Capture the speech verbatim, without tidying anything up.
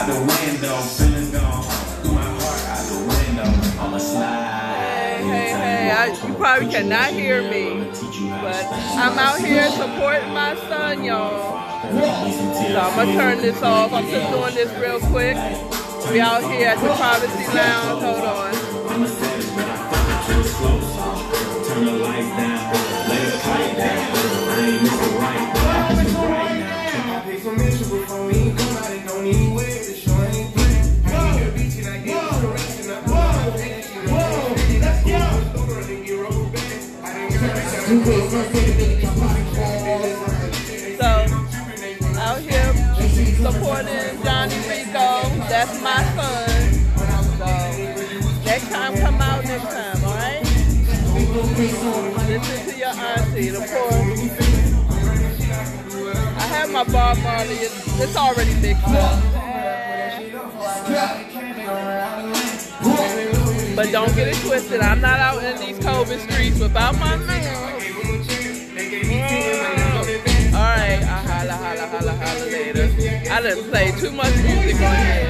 out the window, feeling gone. Through my heart out the window. I'ma slide. Hey, hey, hey. I, you probably cannot hear me, but I'm out here supporting my son, y'all. So I'm gonna turn this off. I'm just doing this real quick. We out here at the privacy lounge. Hold on. Turn the lights down, let it pipe down. I ain't missing right, I'm missing right now. I pay some mission before we come out and don't need way to show ain't playing. I need a beach and I get a correction. I'm whoa, whoa, let's go. So, out here supporting Johnny Rico. That's my son. So, next time, come out next time, alright? Listen to your auntie, the poor. I have my Bob Marley. It's, it's already mixed up. But don't get it twisted. I'm not out in these COVID streets without my man. Alright, I'll holla, holla, holla, holla later. I done played too much music on here.